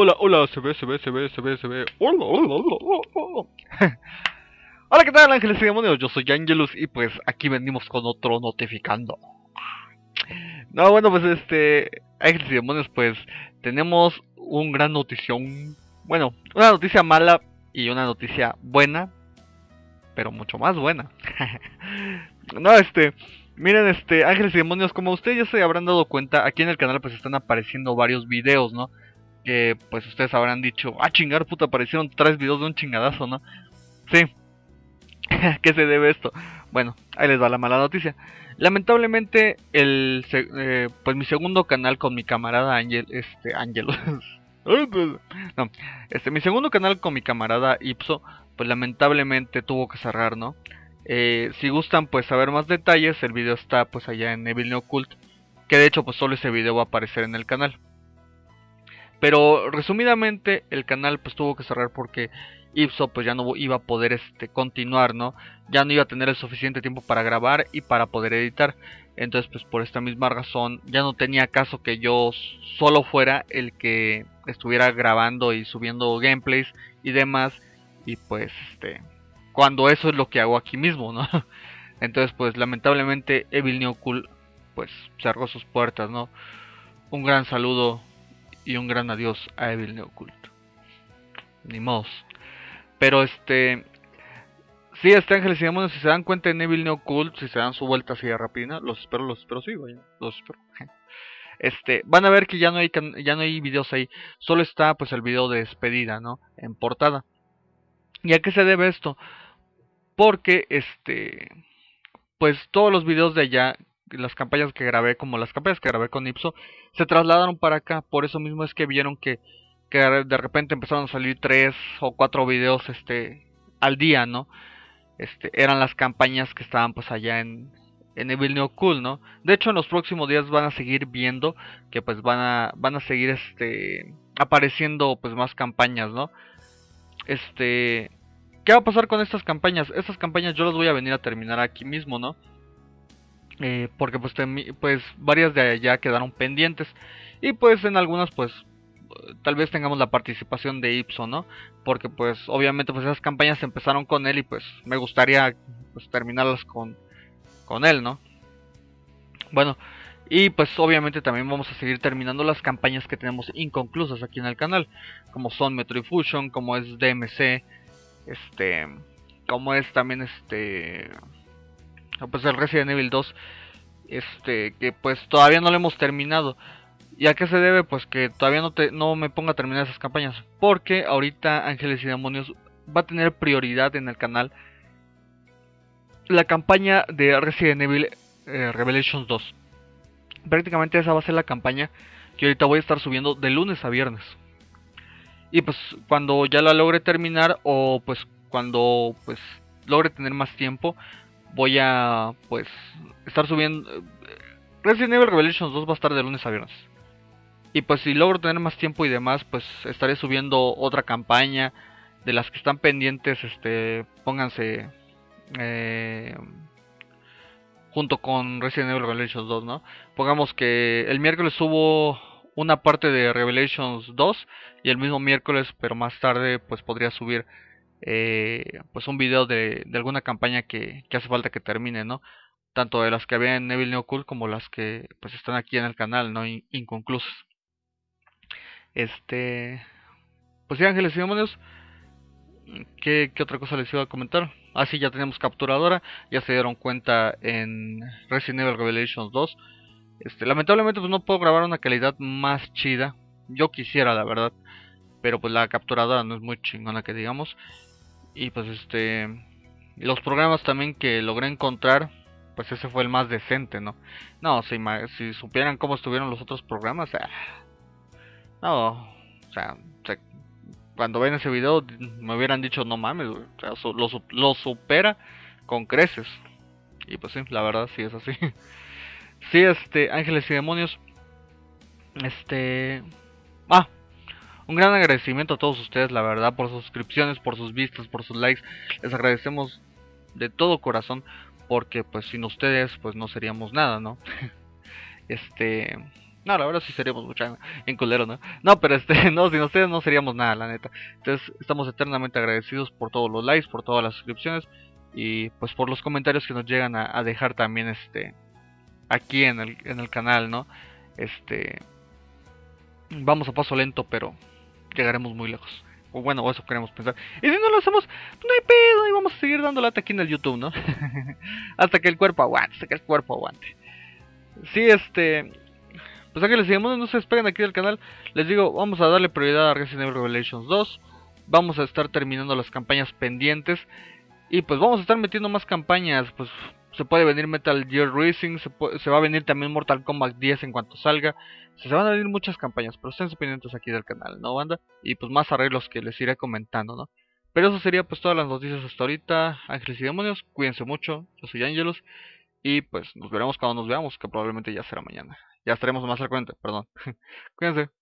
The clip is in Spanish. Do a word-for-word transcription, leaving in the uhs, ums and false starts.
Hola, hola, se ve, se ve, se ve, se ve, se ve. Hola, hola, hola, hola, hola. Hola, ¿qué tal, ángeles y demonios? Yo soy Angelus y pues aquí venimos con otro notificando. No, bueno, pues este, ángeles y demonios, pues tenemos un gran notición. Bueno, una noticia mala y una noticia buena, pero mucho más buena. No, este, miren, este, ángeles y demonios, como ustedes ya se habrán dado cuenta, aquí en el canal pues están apareciendo varios videos, ¿no? Que pues ustedes habrán dicho, ah, chingar, puta, aparecieron tres videos de un chingadazo, ¿no? Sí. ¿A qué se debe esto? Bueno, ahí les va la mala noticia. Lamentablemente, el eh, pues mi segundo canal con mi camarada Ángel, este, Ángelo. No, este, mi segundo canal con mi camarada Ipso, pues lamentablemente tuvo que cerrar, ¿no? Eh, si gustan pues saber más detalles, el video está pues allá en Evil Neocult, que de hecho pues solo ese video va a aparecer en el canal. Pero resumidamente el canal pues tuvo que cerrar porque Ipso pues ya no iba a poder este continuar, ¿no? Ya no iba a tener el suficiente tiempo para grabar y para poder editar. Entonces pues por esta misma razón ya no tenía caso que yo solo fuera el que estuviera grabando y subiendo gameplays y demás. Y pues este cuando eso es lo que hago aquí mismo, ¿no? Entonces pues lamentablemente Evil Neocult pues cerró sus puertas, ¿no? Un gran saludo y un gran adiós a Evil Neocult. Ni modos. Pero este... Sí, este Ángeles y Demonios, si se dan cuenta en Evil Neocult, si se dan su vuelta así de rapidina, los espero, los espero, sí, vaya, los espero. Este, van a ver que ya no hay ya no hay videos ahí, solo está pues el video de despedida, ¿no? En portada. ¿Y a qué se debe esto? Porque este pues todos los videos de allá, las campañas que grabé, como las campañas que grabé con Ipso, se trasladaron para acá. Por eso mismo es que vieron que, que de repente empezaron a salir tres o cuatro videos este al día, ¿no? Este, eran las campañas que estaban pues allá en, en Evil Neocult, ¿no? De hecho en los próximos días van a seguir viendo que pues van a, van a seguir este apareciendo pues más campañas, ¿no? Este, ¿qué va a pasar con estas campañas? Estas campañas yo las voy a venir a terminar aquí mismo, ¿no? Eh, porque pues, pues varias de allá quedaron pendientes y pues en algunas pues tal vez tengamos la participación de Ipso, ¿no? Porque pues obviamente pues esas campañas empezaron con él y pues me gustaría pues terminarlas con, con él, ¿no? Bueno, y pues obviamente también vamos a seguir terminando las campañas que tenemos inconclusas aquí en el canal, como son Metroid Fusion, como es D M C, este, como es también este, pues el Resident Evil dos, este, que pues todavía no lo hemos terminado. ¿Y a qué se debe? Pues que todavía no, te, no me ponga a terminar esas campañas. Porque ahorita Ángeles y Demonios va a tener prioridad en el canal la campaña de Resident Evil eh, Revelations dos. Prácticamente esa va a ser la campaña que ahorita voy a estar subiendo de lunes a viernes. Y pues cuando ya la logre terminar o pues cuando pues logre tener más tiempo, voy a pues estar subiendo... Resident Evil Revelations dos va a estar de lunes a viernes. Y pues si logro tener más tiempo y demás, pues estaré subiendo otra campaña. De las que están pendientes, este, pónganse eh, junto con Resident Evil Revelations dos, ¿no? Pongamos que el miércoles subo una parte de Revelations dos y el mismo miércoles, pero más tarde, pues podría subir eh, pues un video de, de alguna campaña que, que hace falta que termine, ¿no? Tanto de las que había en Evil Neocult como las que pues están aquí en el canal, ¿no? In inconclusas. Este... Pues sí, ángeles y demonios. ¿Qué, ¿Qué otra cosa les iba a comentar? Ah, sí, ya tenemos capturadora. Ya se dieron cuenta en Resident Evil Revelations dos. Este, lamentablemente pues no puedo grabar una calidad más chida. Yo quisiera, la verdad. Pero pues la capturadora no es muy chingona que digamos. Y pues este... Los programas también que logré encontrar, pues ese fue el más decente, ¿no? No, si, si supieran cómo estuvieron los otros programas... Ah, no, o sea, se, cuando ven ese video me hubieran dicho no mames, güey. O sea, su, lo, lo supera con creces. Y pues sí, la verdad sí es así. Sí, este, ángeles y demonios. Este... Ah, un gran agradecimiento a todos ustedes, la verdad, por sus suscripciones, por sus vistas, por sus likes. Les agradecemos de todo corazón, porque pues sin ustedes pues no seríamos nada, ¿no? Este... No, la verdad sí seríamos mucha en culero, ¿no? No, pero este, no, sin ustedes no seríamos nada, la neta. Entonces, estamos eternamente agradecidos por todos los likes, por todas las suscripciones y pues por los comentarios que nos llegan a, a dejar también este aquí en el, en el canal, ¿no? Este, vamos a paso lento, pero llegaremos muy lejos. O bueno, eso queremos pensar. Y si no lo hacemos, pues no hay pedo, y vamos a seguir dando lata aquí en el YouTube, ¿no? Hasta que el cuerpo aguante, hasta que el cuerpo aguante. Sí, este, pues a que les sigamos, no se despeguen aquí del canal. Les digo, vamos a darle prioridad a Resident Evil Revelations dos. Vamos a estar terminando las campañas pendientes. Y pues vamos a estar metiendo más campañas. Pues se puede venir Metal Gear Rising. Se, puede, se va a venir también Mortal Kombat diez en cuanto salga. Se van a venir muchas campañas. Pero estén pendientes aquí del canal, ¿no, banda? Y pues más arreglos que les iré comentando, ¿no? Pero eso sería pues todas las noticias hasta ahorita. Ángeles y demonios, cuídense mucho. Yo soy Angelus. Y pues nos veremos cuando nos veamos, que probablemente ya será mañana. Ya estaremos más al cuenta, perdón. Cuídense.